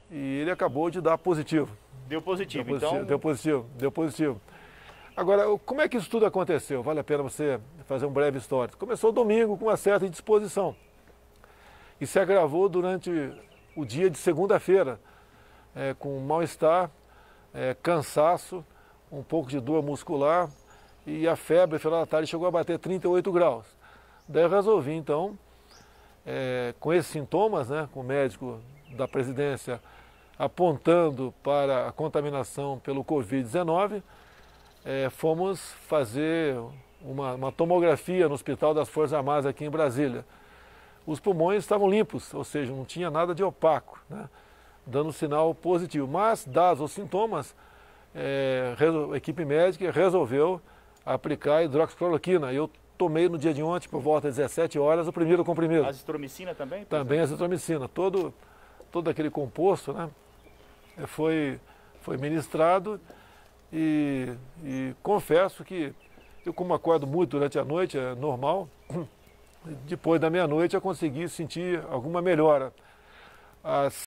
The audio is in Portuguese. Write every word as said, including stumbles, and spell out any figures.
e ele acabou de dar positivo. Deu positivo, deu positivo então... Deu positivo, deu positivo. Agora, como é que isso tudo aconteceu? Vale a pena você fazer um breve histórico. Começou domingo com uma certa indisposição e se agravou durante o dia de segunda-feira, é, com mal-estar, é, cansaço, um pouco de dor muscular e a febre, no final da tarde, chegou a bater trinta e oito graus. Daí eu resolvi, então, é, com esses sintomas, né, com o médico da presidência apontando para a contaminação pelo covid dezenove, é, fomos fazer uma, uma tomografia no Hospital das Forças Armadas aqui em Brasília. Os pulmões estavam limpos, ou seja, não tinha nada de opaco, né, dando sinal positivo. Mas, dados os sintomas, é, a equipe médica resolveu aplicar hidroxicloroquina. Eu tomei no dia de ontem, por volta das dezessete horas, o primeiro comprimido. Azitromicina também? Também azitromicina. Todo, todo aquele composto, né, foi, foi ministrado e, e confesso que eu, como acordo muito durante a noite, é normal, depois da meia-noite eu consegui sentir alguma melhora. Às